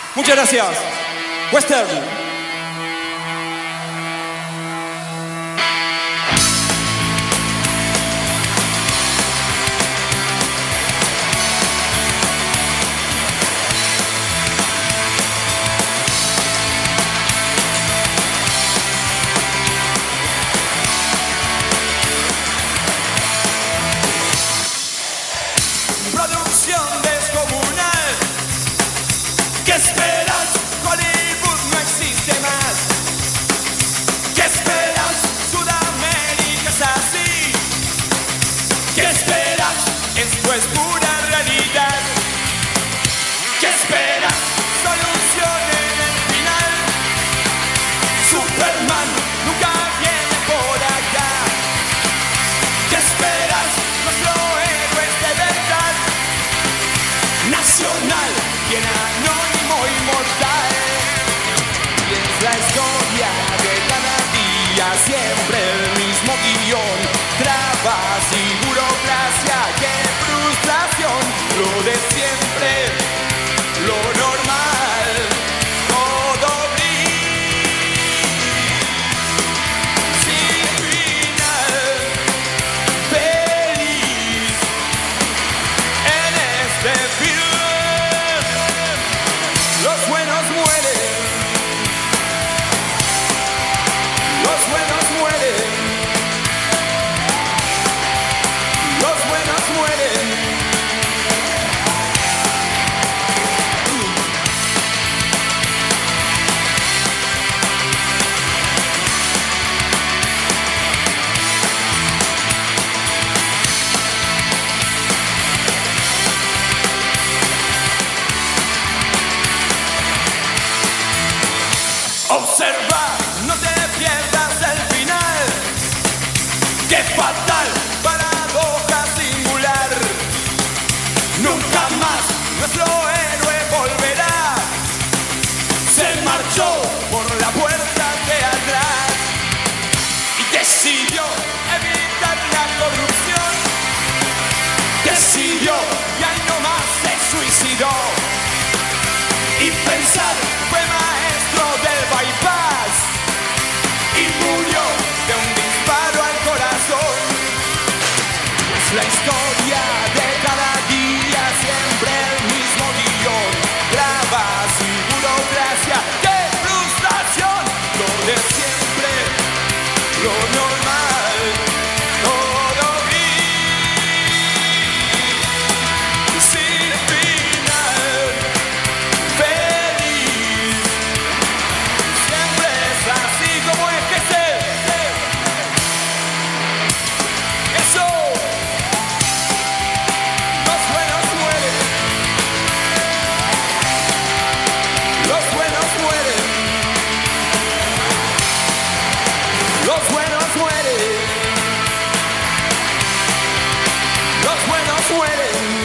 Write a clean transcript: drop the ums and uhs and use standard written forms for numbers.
Muchas gracias. Western. Producción descomunal. ¿Qué esperas? Hollywood no existe más. ¿Qué esperas? Sudamérica es así. ¿Qué esperas? Esto es pura realidad. ¿Qué esperas? Solución en el final. Superman nunca viene por acá. ¿Qué esperas? Nuestro héroe es de verdad. Nacional, bien anónimo, inmortal. Y es la historia de cada día, siempre el mismo guión. Trabas y burocracia, qué frustración. Lo de siempre, lo normal, todo gris, sin final, feliz en este film. Los buenos mueren, los buenos mueren, los buenos mueren. Observa, no te pierdas el final. ¡Qué fatal! Paradoja singular. Nunca más nuestro héroe volverá. Se marchó por la puerta de atrás y decidió evitar la corrupción. Decidió y ahí nomás se suicidó. Y pensar, fue maestro del bypass y murió de un disparo al corazón. Es la historia de cada día, siempre el mismo guión. Trabas y burocracia, qué frustración. Lo de siempre, lo normal, todo gris, sin final, feliz. Siempre es así como es que ser. Eso. Los buenos mueren. Los buenos mueren. Los buenos mueren. Los buenos mueren.